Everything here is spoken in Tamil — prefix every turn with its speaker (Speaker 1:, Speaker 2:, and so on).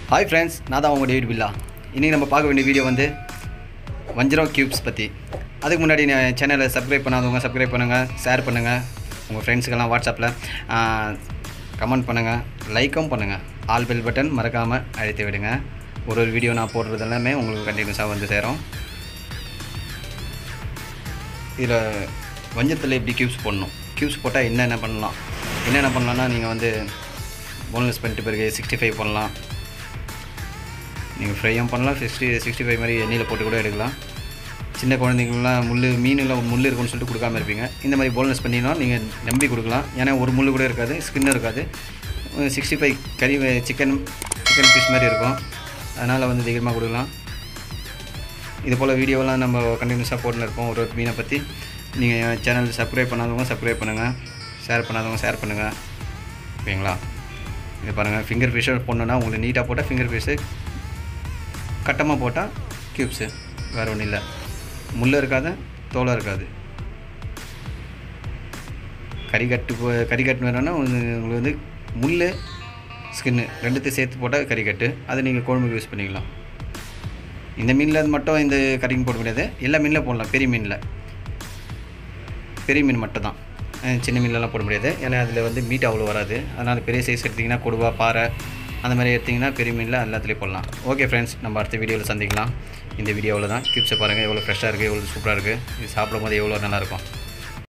Speaker 1: Hi friends, நான் தான் உங்க டேவிட் வில்லா. இன்னைக்கு நம்ம பார்க்க வேண்டிய வீடியோ வந்து வஞ்சரம் கியூப்ஸ் பத்தி. அதுக்கு முன்னாடி நான் சேனலை சப்ஸ்கிரைப் பண்ணாதவங்க சப்ஸ்கிரைப் பண்ணுங்க, ஷேர் பண்ணுங்க. உங்க ஃப்ரெண்ட்ஸ்க்கெல்லாம் வாட்ஸ்அப்ல கமெண்ட் பண்ணுங்க, லைக்கும் பண்ணுங்க. ஆல் பெல் பட்டன் மறக்காம அழுத்தி விடுங்க. ஒரு வீடியோ நான் போடுறது எல்லாமே உங்களுக்கு கண்டினியூஸா வந்து சேரும். இதுல வஞ்சரத்துல எப்படி கியூப்ஸ் போடணும்? கியூப்ஸ் போட்டா என்னென்ன பண்ணலாம்னா நீங்க வந்து போன்லெஸ் பண்ணிட்டு பிறகு 65 பண்ணலாம். நீங்கள் ஃப்ரையும் பண்ணலாம், 65 மாதிரி எண்ணெயில் போட்டு கூட எடுக்கலாம். சின்ன குழந்தைங்களாம் மீனில் முள் இருக்குன்னு சொல்லிட்டு கொடுக்காம இருப்பீங்க. இந்த மாதிரி போன்லெஸ் பண்ணினா நீங்கள் நம்பி கொடுக்கலாம். ஏன்னா ஒரு முள் கூட இருக்காது, ஸ்கின்னும் இருக்காது. 65 கறி சிக்கன் பீஸ் மாதிரி இருக்கும். அதனால் வந்து தைரியமாக கொடுக்கலாம். இது போல் வீடியோலாம் நம்ம கண்டினியூஸாக போட்டுன்னு இருப்போம். ஒரு மீனை பற்றி நீங்கள் சேனல் சப்ஸ்கிரைப் பண்ணாதவங்க சப்ஸ்கிரைப் பண்ணுங்கள், ஷேர் பண்ணாதவங்க ஷேர் பண்ணுங்கள். ஓகேங்களா? இது பாருங்கள், ஃபிங்கர் ஃபிஷ்ஷை போடணுன்னா உங்களுக்கு நீட்டாக போட்டால் ஃபிங்கர் ஃபிஷ்ஷு, கட்டமாக போட்டால் கியூப்ஸு, வேறு ஒன்றும் இல்லை. முள் இருக்காது, தோலை இருக்காது. கறிக்கட்டு வேணும்னா உங்களுக்கு வந்து முள் ஸ்கின்னு ரெண்டுத்தையும் சேர்த்து போட்டால் கறிக்கட்டு. அதை நீங்கள் குழம்புக்கு யூஸ் பண்ணிக்கலாம். இந்த மீனில் அது மட்டும் இந்த கறிக்கு போட முடியாது, எல்லா மீனில் போடலாம். பெரிய மீன் மட்டும் தான், சின்ன மீன்லாம் போட முடியாது. ஏன்னா அதில் வந்து மீட் அவ்வளோ வராது. அதனால் பெரிய சைஸ் எடுத்திங்கன்னா கொடுவா, பாறை அந்த மாதிரி எடுத்திங்கன்னா பெரிய மீனில் எல்லாத்துலேயும் போடலாம். ஓகே ஃப்ரெண்ட்ஸ், நம்ம அடுத்த வீடியோவில் சந்திக்கலாம். இந்த வீடியோவில் தான் கியூப்ஸை பாருங்கள், எவ்வளோ ஃப்ரெஷ்ஷாக இருக்குது, எவ்வளோ சூப்பராக இருக்குது. இது சாப்பிடும் போது எவ்வளோ நல்லாயிருக்கும்.